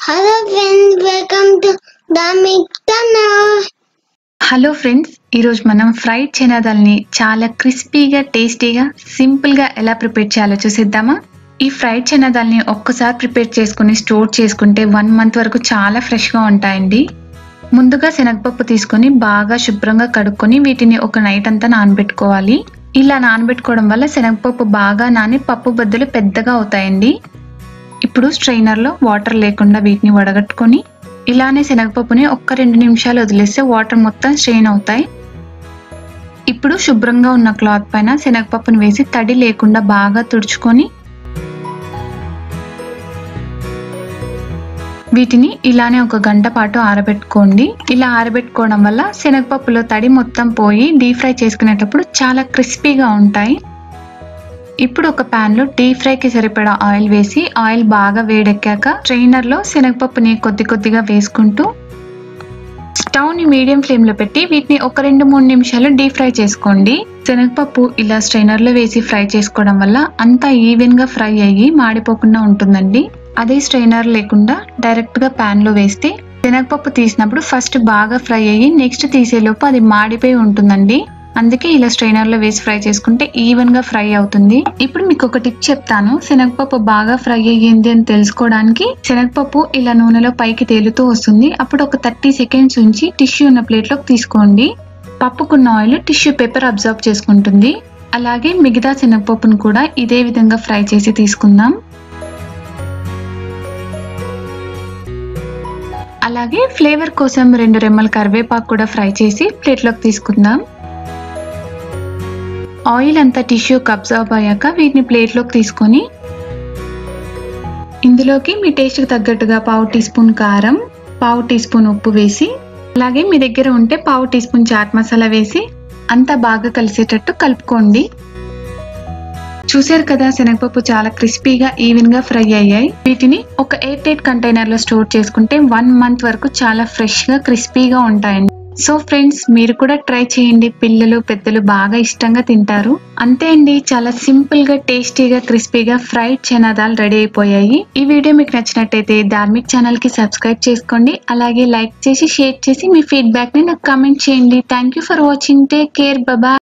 Hello friends, welcome to the channel. Hello friends, ఈరోజు మనం fried చనాదాల్ని చాలా క్రిస్పీగా టేస్టీగా సింపుల్గా ఎలా ప్రిపేర్ చేయాలో చూసేద్దామా. ఈ ఫ్రైడ్ చనాదాల్ని ఒక్కసారి ప్రిపేర్ చేసుకుని స్టోర్ చేసుకుంటే 1 మంత్ వరకు చాలా ఫ్రెష్గా ఉంటాయండి. ముందుగా శనగపప్పు తీసుకొని బాగా శుభ్రంగా కడుక్కొని వీటిని ఒక నైట్ అంతా నానబెట్టుకోవాలి. ఇలా నానబెట్టుకోవడం వల్ల శనగపప్పు బాగా నాని పప్పు బద్దలు పెద్దగా అవుతాయండి. ఇప్పుడు స్ట్రైనర్లో వాటర్ లేకుండా వీటిని వడగట్టుకొని ఇలానే శనగపప్పుని 1-2 నిమిషాలు వదిలేస్తే వాటర్ మొత్తం స్ట్రెయిన్ అవుతాయి. ఇప్పుడు శుభ్రంగా ఉన్న క్లాత్ పైన శనగపప్పుని వేసి తడి లేకుండా బాగా తుడుచుకొని వీటిని ఇలానే 1 గంట పాటు ఆరబెట్టుకోండి. ఇలా ఆరబెట్టుకోవడం వల్ల శనగపప్పులో తడి మొత్తం పోయి డీప్ ఫ్రై చేసుకునేటప్పుడు చాలా క్రిస్పీగా ఉంటాయి. ఇప్పుడు ఒక ప్యాన్ లో డీప్ ఫ్రై కి సరిపడా ఆయిల్ వేసి ఆయిల్ బాగా వేడెక్కాక స్ట్రైనర్ లో శనగపప్పుని కొద్దిగా వేసుకుంటూ స్టవ్ ని మీడియం ఫ్లేమ్ లో పెట్టి వీటిని 1-2-3 నిమిషాలు డీప్ ఫ్రై చేసుకోండి. శనగపప్పు ఇలా స్ట్రైనర్ లో వేసి ఫ్రై చేసుకోవడం వల్ల అంతా ఈవెన్ గా ఫ్రై అయ్యి మాడిపోకుండా ఉంటుందండి. అదే స్ట్రైనర్ లేకుండా డైరెక్ట్ గా ప్యాన్ లో వేస్తే శనగపప్పు తీసినప్పుడు ఫస్ట్ బాగా ఫ్రై అయ్యి నెక్స్ట్ తీసేలోపు అది మాడిపోయి ఉంటుందండి. అందుకే ఇలా స్ట్రైనర్ లో వేసి ఫ్రై చేసుకుంటే ఈవెన్ గా ఫ్రై అవుతుంది. ఇప్పుడు మీకు ఒక టిప్ చెప్తాను. శనగపప్పు బాగా ఫ్రై అయ్యింది అని తెలుసుకోవడానికి శనగపప్పు ఇలా నూనెలో పైకి తేలుతూ వస్తుంది. అప్పుడు ఒక 30 సెకండ్స్ ఉంచి టిష్యూ ఉన్న ప్లేట్ లోకి తీసుకోండి. పప్పుకున్న ఆయిల్ టిష్యూ పేపర్ అబ్జర్వ్ చేసుకుంటుంది. అలాగే మిగతా శనగపప్పును కూడా ఇదే విధంగా ఫ్రై చేసి తీసుకుందాం. అలాగే ఫ్లేవర్ కోసం 2 రెమ్మల కరివేపాకు కూడా ఫ్రై చేసి ప్లేట్ లోకి తీసుకుందాం. ఆయిల్ అంతా టిష్యూకి అబ్జర్వ్ అయ్యాక వీటిని ప్లేట్లోకి తీసుకొని ఇందులోకి మీ టేస్ట్కి తగ్గట్టుగా 1/2 టీ స్పూన్ కారం, 1/2 టీ స్పూన్ ఉప్పు వేసి అలాగే మీ దగ్గర ఉంటే 1/2 టీ స్పూన్ చాట్ మసాలా వేసి అంతా బాగా కలిసేటట్టు కలుపుకోండి. చూసారు కదా, శనగపప్పు చాలా క్రిస్పీగా ఈవెన్ గా ఫ్రై అయ్యాయి. వీటిని ఒక ఎయిర్ టైట్ కంటైనర్ లో స్టోర్ చేసుకుంటే 1 మంత్ వరకు చాలా ఫ్రెష్ గా క్రిస్పీగా ఉంటాయండి. సో ఫ్రెండ్స్, మీరు కూడా ట్రై చేయండి. పిల్లలు పెద్దలు బాగా ఇష్టంగా తింటారు. అంతే అండి, చాలా సింపుల్ గా టేస్టీగా క్రిస్పీగా ఫ్రైడ్ చనాదాల్ రెడీ అయిపోయాయి. ఈ వీడియో మీకు నచ్చినట్టయితే ధార్మిక్ ఛానల్ కి సబ్స్క్రైబ్ చేసుకోండి. అలాగే లైక్ చేసి షేర్ చేసి మీ ఫీడ్బ్యాక్ ని నాకు కామెంట్ చేయండి. Thank you for watching. Take care. Bye.